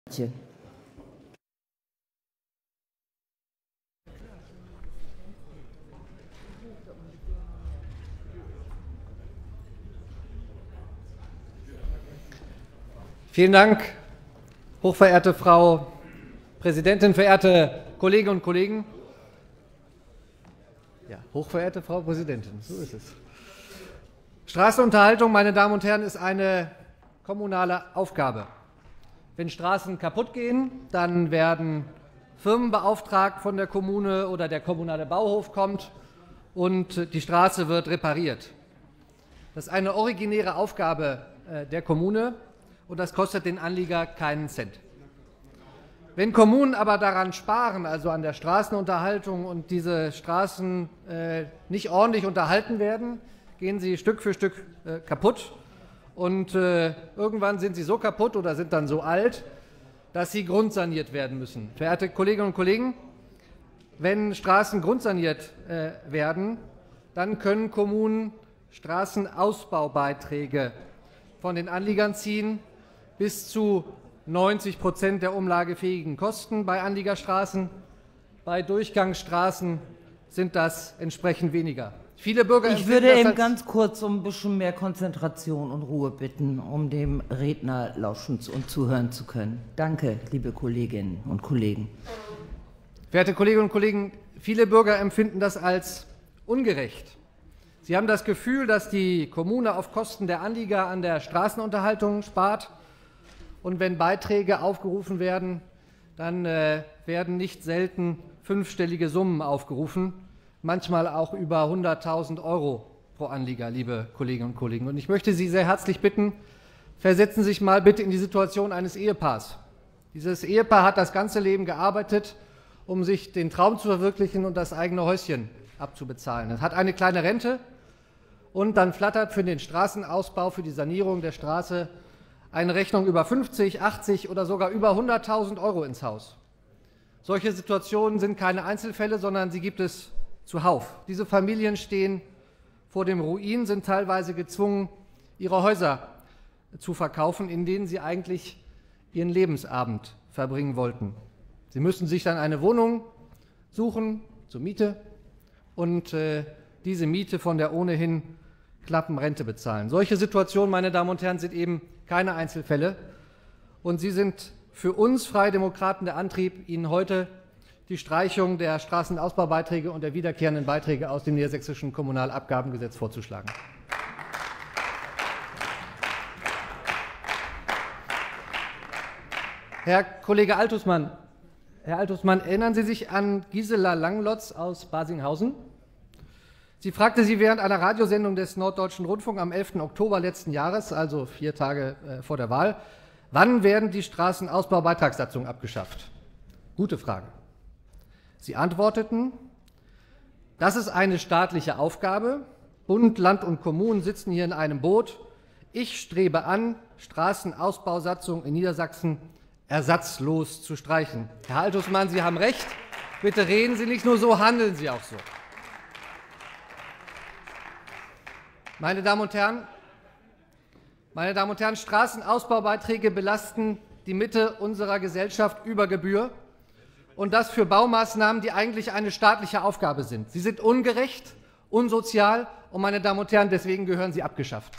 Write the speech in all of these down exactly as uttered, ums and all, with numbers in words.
Vielen Dank, hochverehrte Frau Präsidentin, verehrte Kolleginnen und Kollegen. Ja, hochverehrte Frau Präsidentin, so ist es. Straßenunterhaltung, meine Damen und Herren, ist eine kommunale Aufgabe. Wenn Straßen kaputt gehen, dann werden Firmen beauftragt von der Kommune oder der kommunale Bauhof kommt und die Straße wird repariert. Das ist eine originäre Aufgabe der Kommune und das kostet den Anlieger keinen Cent. Wenn Kommunen aber daran sparen, also an der Straßenunterhaltung, und diese Straßen äh, nicht ordentlich unterhalten werden, gehen sie Stück für Stück äh, kaputt. Und äh, irgendwann sind sie so kaputt oder sind dann so alt, dass sie grundsaniert werden müssen. Verehrte Kolleginnen und Kollegen, wenn Straßen grundsaniert äh, werden, dann können Kommunen Straßenausbaubeiträge von den Anliegern ziehen, bis zu neunzig Prozent der umlagefähigen Kosten bei Anliegerstraßen. Bei Durchgangsstraßen sind das entsprechend weniger. Viele Bürger Ich würde eben ganz kurz um ein bisschen mehr Konzentration und Ruhe bitten, um dem Redner lauschen und zuhören zu können. Danke, liebe Kolleginnen und Kollegen. Verehrte Kolleginnen und Kollegen, viele Bürger empfinden das als ungerecht. Sie haben das Gefühl, dass die Kommune auf Kosten der Anlieger an der Straßenunterhaltung spart. Und wenn Beiträge aufgerufen werden, dann äh, werden nicht selten fünfstellige Summen aufgerufen, manchmal auch über hunderttausend Euro pro Anlieger, liebe Kolleginnen und Kollegen. Und ich möchte Sie sehr herzlich bitten, versetzen Sie sich mal bitte in die Situation eines Ehepaars. Dieses Ehepaar hat das ganze Leben gearbeitet, um sich den Traum zu verwirklichen und das eigene Häuschen abzubezahlen. Es hat eine kleine Rente und dann flattert für den Straßenausbau, für die Sanierung der Straße eine Rechnung über fünfzig, achtzig oder sogar über hunderttausend Euro ins Haus. Solche Situationen sind keine Einzelfälle, sondern sie gibt es zuhauf. Diese Familien stehen vor dem Ruin, sind teilweise gezwungen, ihre Häuser zu verkaufen, in denen sie eigentlich ihren Lebensabend verbringen wollten. Sie müssen sich dann eine Wohnung suchen zur Miete und äh, diese Miete von der ohnehin knappen Rente bezahlen. Solche Situationen, meine Damen und Herren, sind eben keine Einzelfälle. Und sie sind für uns Freie Demokraten der Antrieb, Ihnen heute die Streichung der Straßenausbaubeiträge und der wiederkehrenden Beiträge aus dem niedersächsischen Kommunalabgabengesetz vorzuschlagen. Herr Kollege Althusmann, Herr Althusmann, erinnern Sie sich an Gisela Langlotz aus Basinghausen? Sie fragte Sie während einer Radiosendung des Norddeutschen Rundfunk am elften Oktober letzten Jahres, also vier Tage äh, vor der Wahl, wann werden die Straßenausbaubeitragssatzungen abgeschafft? Gute Frage. Sie antworteten, das ist eine staatliche Aufgabe. Bund, Land und Kommunen sitzen hier in einem Boot. Ich strebe an, Straßenausbausatzungen in Niedersachsen ersatzlos zu streichen. Herr Althusmann, Sie haben recht. Bitte reden Sie nicht nur so, handeln Sie auch so. Meine Damen und Herren, meine Damen und Herren, Straßenausbaubeiträge belasten die Mitte unserer Gesellschaft über Gebühr, und das für Baumaßnahmen, die eigentlich eine staatliche Aufgabe sind. Sie sind ungerecht, unsozial und, meine Damen und Herren, deswegen gehören sie abgeschafft.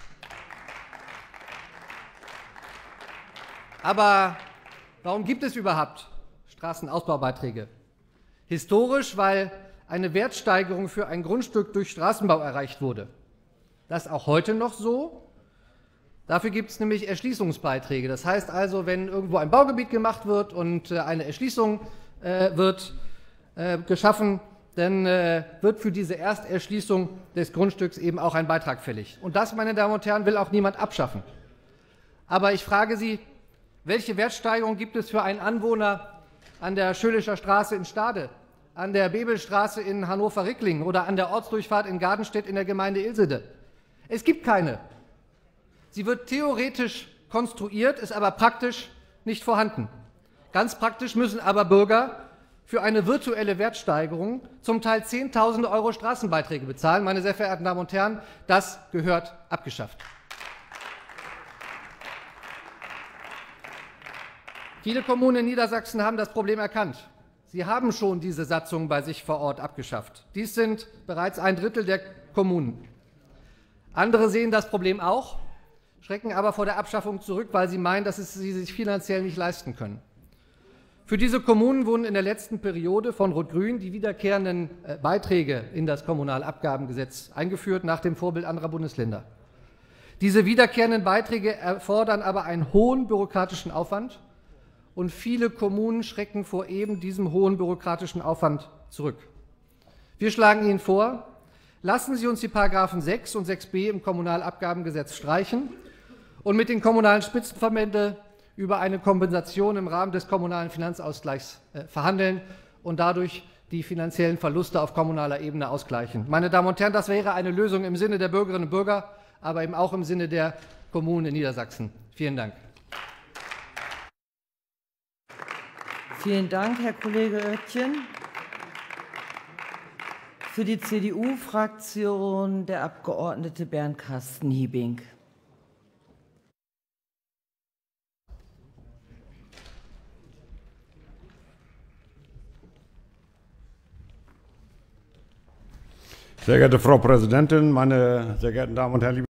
Aber warum gibt es überhaupt Straßenausbaubeiträge? Historisch, weil eine Wertsteigerung für ein Grundstück durch Straßenbau erreicht wurde. Das ist auch heute noch so. Dafür gibt es nämlich Erschließungsbeiträge. Das heißt also, wenn irgendwo ein Baugebiet gemacht wird und eine Erschließung äh, wird äh, geschaffen, dann äh, wird für diese Ersterschließung des Grundstücks eben auch ein Beitrag fällig. Und das, meine Damen und Herren, will auch niemand abschaffen. Aber ich frage Sie, welche Wertsteigerung gibt es für einen Anwohner an der Schölischer Straße in Stade, an der Bebelstraße in Hannover-Ricklingen oder an der Ortsdurchfahrt in Gardenstedt in der Gemeinde Ilsede? Es gibt keine. Sie wird theoretisch konstruiert, ist aber praktisch nicht vorhanden. Ganz praktisch müssen aber Bürger für eine virtuelle Wertsteigerung zum Teil zehntausende Euro Straßenbeiträge bezahlen. Meine sehr verehrten Damen und Herren, das gehört abgeschafft. Viele Kommunen in Niedersachsen haben das Problem erkannt. Sie haben schon diese Satzung bei sich vor Ort abgeschafft. Dies sind bereits ein Drittel der Kommunen. Andere sehen das Problem auch, schrecken aber vor der Abschaffung zurück, weil sie meinen, dass es sie sich finanziell nicht leisten können. Für diese Kommunen wurden in der letzten Periode von Rot-Grün die wiederkehrenden Beiträge in das Kommunalabgabengesetz eingeführt, nach dem Vorbild anderer Bundesländer. Diese wiederkehrenden Beiträge erfordern aber einen hohen bürokratischen Aufwand, und viele Kommunen schrecken vor eben diesem hohen bürokratischen Aufwand zurück. Wir schlagen Ihnen vor, lassen Sie uns die Paragraphen sechs und sechs b im Kommunalabgabengesetz streichen und mit den kommunalen Spitzenverbänden über eine Kompensation im Rahmen des kommunalen Finanzausgleichs äh, verhandeln und dadurch die finanziellen Verluste auf kommunaler Ebene ausgleichen. Meine Damen und Herren, das wäre eine Lösung im Sinne der Bürgerinnen und Bürger, aber eben auch im Sinne der Kommunen in Niedersachsen. Vielen Dank. Vielen Dank, Herr Kollege Oetjen. Für die C D U-Fraktion der Abgeordnete Bernd Carsten Hiebing. Sehr geehrte Frau Präsidentin, meine sehr geehrten Damen und Herren, liebe